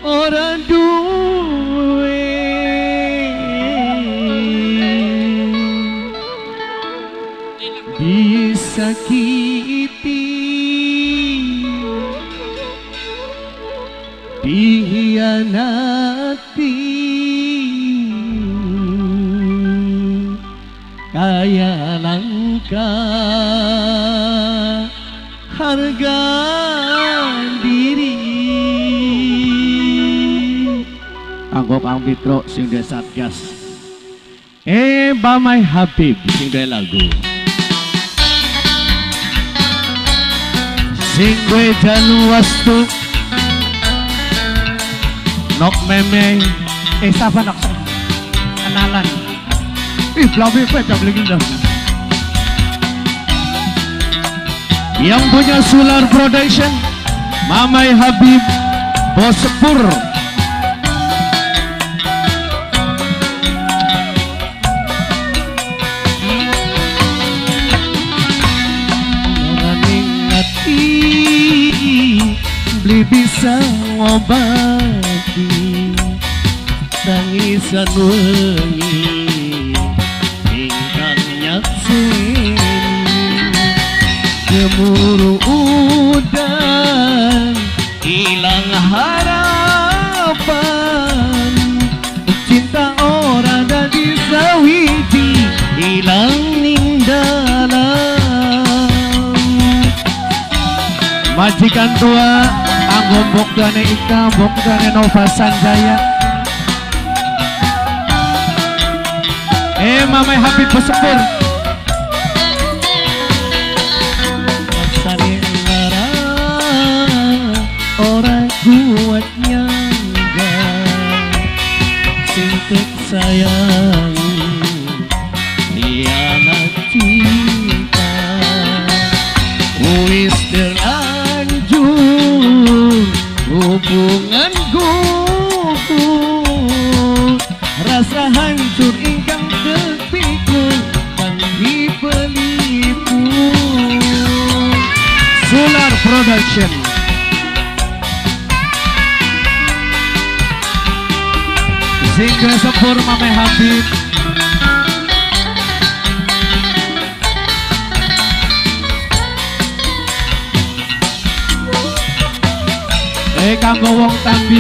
ora duwe disakiti dihianati kaya langka harga diri kanggo Kang Fitro sing duwe Satgas Bamai Habib sing duwe lagu sing duwe Januwastu Nok Meme siapa Nok kenalan Blabi yang legenda yang punya Sular Production Mamai Habib Bos Sepur beli bisa ngobati tangisan wengi ingkang nyaksin gemuruh udan hilang harapan cinta ora dadi sawiji hilang ning dalam majikan tua anggo bokdane Ika bokdane Nova Sanjaya Mamai Habib Pesepur Masani lara orang kuat nyangga sintek sayang hianat cinta wis terlanjur hubungan gugur rasa hancur ingkang terpikul dan dipelipu Sular Production Single Sepur Mamai Habib kanggo wong tambi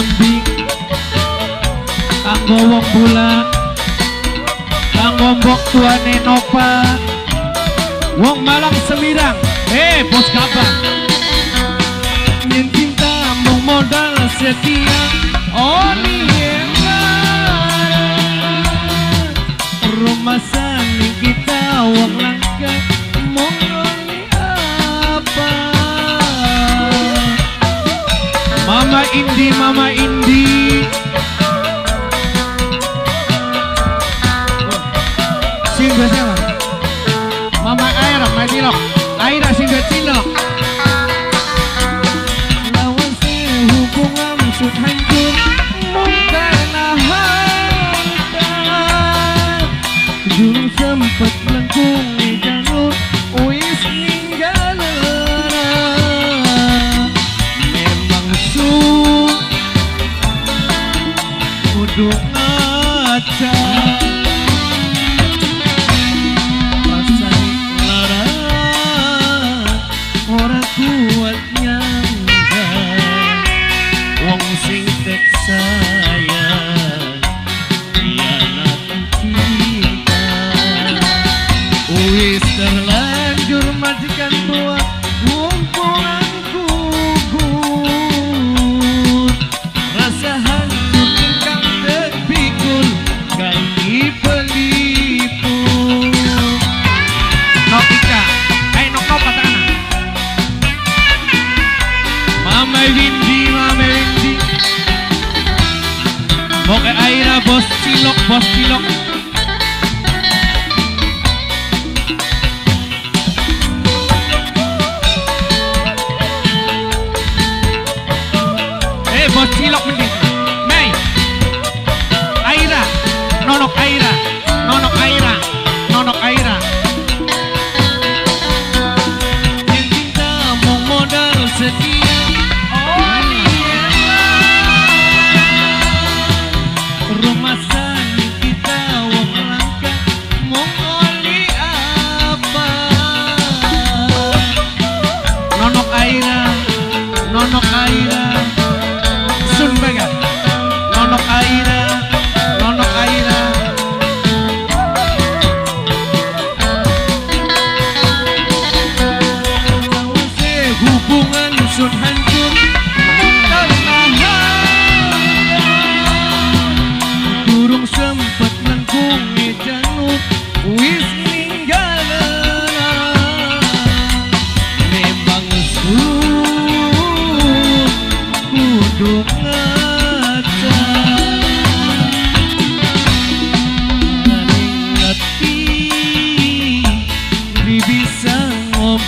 kanggo wong bulan kanggo mbok tuane Nova wong Malang Semirang bos Gabang yen cinta mung modal setia oli rumah sani kita wong langka mung Mama Indi sing siapa? Mama Aira Madilok Aira sing Cilok lawan hubungan sud hancur karena harta dulu sempat lengkung di jalur wis ninggal kudu ngaca rasani lara ora kuat nyangga wong sing tek sayang hianat cinta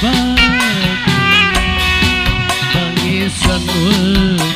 batu tangisan